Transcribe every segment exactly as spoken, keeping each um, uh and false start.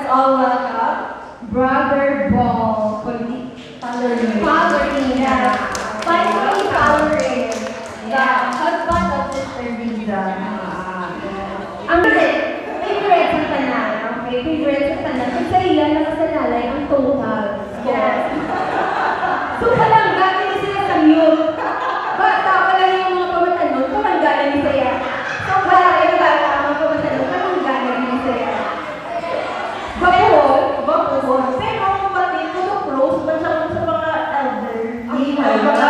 all welcome Brother Ball. Following. Following, yeah. Finally following. The husband of Sister Liza. Ang favorite sa tanan, okay? Favorite sa tanan. Kasi sa iyan, nakasalalay ang total. Yes. So, palangga, hindi sila sa mute. Bata, wala yung mga pamatanon, palangga na ni Saya. So, wala kayo bata, mga pamatanon, palangga na ni Saya. Bapol, bapol. Pero kung pati ko sa pros, masyadong sa mga elder. Ay, hala.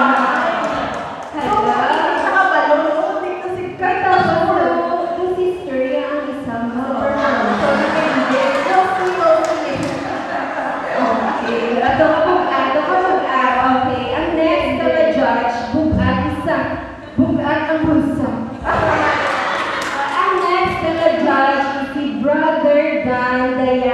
Hala. Saka balon, utik na si Kata. Yung sister niya ang isang superman. So, hindi. Okay. Ato ka bug-at. Ato ka bug-at. Okay. Ang next na ma-judge, bug-at isa. Bug-at ang bulsa. Ang next na ma-judge, si Brother Dan Dayan.